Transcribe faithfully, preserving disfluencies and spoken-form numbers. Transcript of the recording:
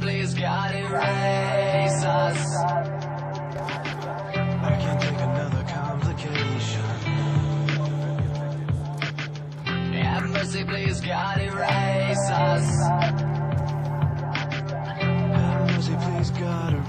please, God, erase us. I can't take another complication. Have mercy, please, God, erase us. Have mercy, please, God,